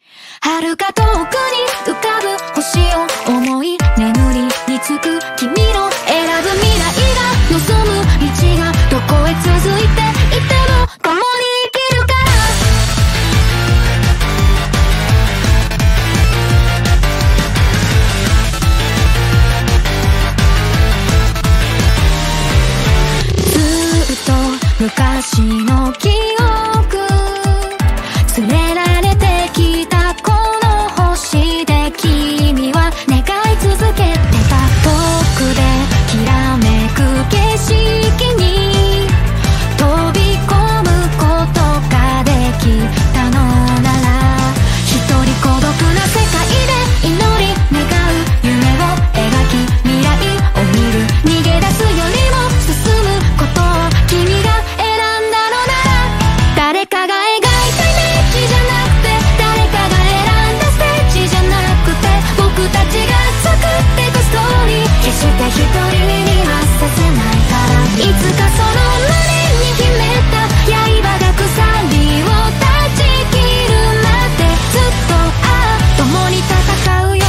遥か遠くに浮かぶ星を思い眠りにつく君の選ぶ未来が望む道がどこへ続いていても共に生きるからずっと昔の記憶連れられてきたこの星で君は願い続けてた遠くできらめく景色に飛び込むことができたのなら一人孤独な世界で祈り願う夢を描き未来を見る逃げ出すよりも進むことを君が選んだのなら誰かが描いたイメージじゃなくて誰かが選んだステージじゃなくて僕たちが作ってたストーリー決して一人にはさせないからいつかその胸に秘めた刃が鎖を断ち切るまでずっと共に戦うよ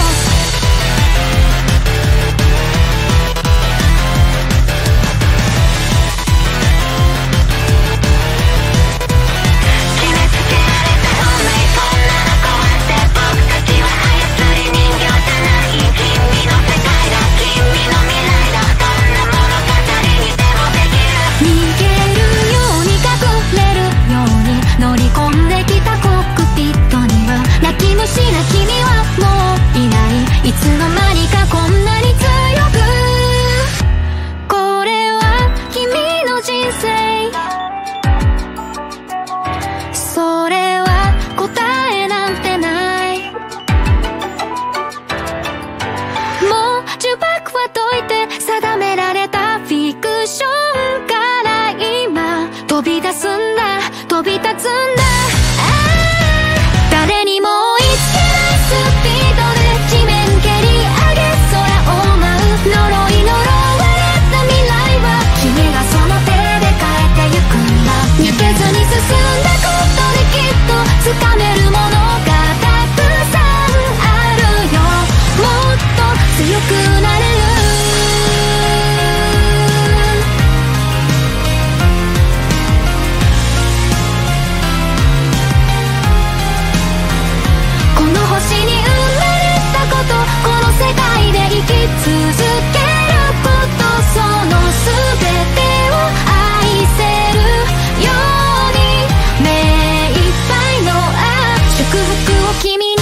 決めつけられた運命そんなのこうして僕たちは操り人形じゃない君の世界だ君の未来だどんな物語にでもできる逃げるように隠れるように乗り込んできたコックピットには泣き虫な君はもういないいつの間にかこんなに強くこれは君の人生それは答えなんてないもう呪縛は解いて定められたフィクションから今飛び出すんだ飛び立つんだ誰にも追いつけないスピードで地面蹴り上げ空を舞う呪い呪われた未来は君がその手で変えてゆくんだ逃げずに進んだことできっと掴めるものがたくさんあるよもっと強くなれるこの星に生まれたことこの世界で生き続けることその全てを愛せるように目いっぱいの祝福を君